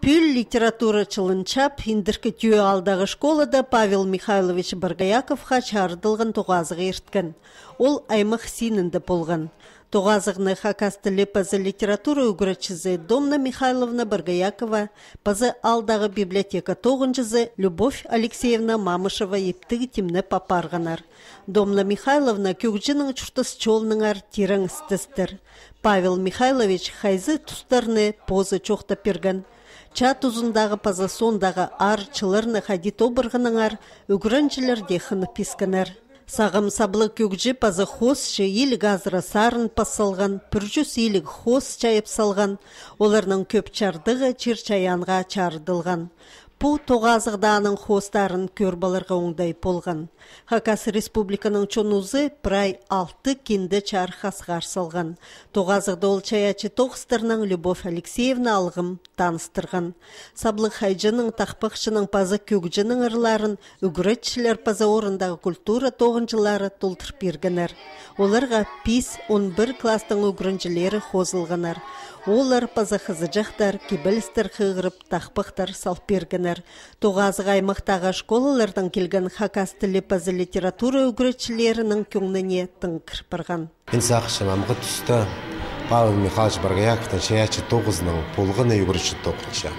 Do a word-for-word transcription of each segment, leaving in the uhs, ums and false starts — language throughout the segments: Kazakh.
Пүл литература чылынчап, индіркі түйе алдағы школада Павел Михайлович Баргаяковқа чарыдылған тоғазығы ерткен. Ол аймақ синінді болған. Тоғазығыны хакастылы пазы литература үгірачызы Домна Михайловна Баргаякова, пазы алдағы библиотека тоғынчызы Любовь Алексеевна Мамышева ептігі тимні папарғанар. Домна Михайловна көгжінің чұртыс чолныңар тирің істістір. Павел Михайлович хайзы тұстарны позы чоқта перген. Чат ұзындағы паза сондағы ар чылырны хади тобырғыныңар үгіранчылар дехыны писканар. Сағым саблы көгжі пазы хосшы елік азыра сарын пасалған, пүржүс елік хос чайып салған, оларның көп чардығы чир чаянға чардылған. Пу тоғазығданың хостарын көрбаларға оңдай болған. Хакас республиканың чонузы прай алты кенді чар хасғар салған. Тоғазығда ол чаячы тоғыстырның Любовь Алексеевна алғым таныстырған. Саблы хайжының тақпықшының пазы көгжінің ырларын үгіретшілер пазы орындағы культура тоғынчылары толтыр бергенер. Оларға пис он бір кластың үгірінчілері хозылғанар. Олар пазы қызыжақтар, кебілістер қығырып, тақпықтар салп бергенер. Тоғазық аймақтағы школалардан келген хакас тілі пазы литература үгіретшілерінің көңніне тың кірпірған. Мен сақшым амғы түсті Павел Михайлович Баргаяковтың шаячы тоғызының полғыны үгіретші тоқынша.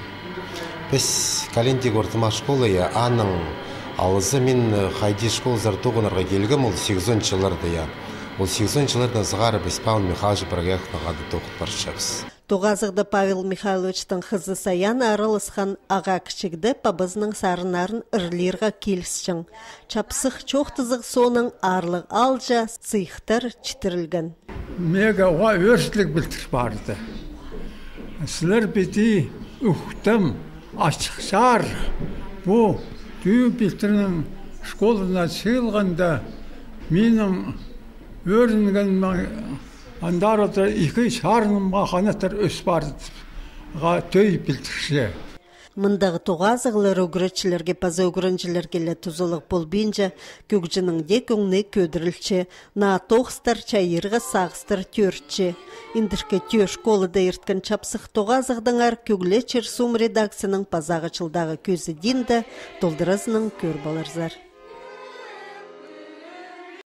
Біз календик ортыма школы аның алызы мен хайди школызар тоғынарға келгім ол сегізінші жыларды я. Ол сегізінші жылардан зығары біз Павел Михайлович Баргаяковтың ады тоқыт баршабыз. Тоғазықда Павел Михайловичтың қызы Саяна аралысқан аға кішігді пабызының сарынарын үрлерға келісшің. Чапсық чоқтызық соның арлық алжа цихтар читірілген. Мега оға өршілік білтір барды. Сілер беті үқтім, ашықшар. Бұл дүйі білтірінің школына сыйлғанда менің өрінген андарыда екі шарының мақанаттар өс бардыға төй білтірші. Мұндағы тоғазығылар үгіретшілерге пазы үгірінчілергелі тұзылық бол бейінже көгжінің де көңіне көдірілчі, на тоғыстар чайырға сағыстар төртчі. Индірке түйе школыда ерткен чапсық тоғазығдыңар көгле черсум редакцияның пазағы чылдағы көзі динді толдыразының көр баларзар.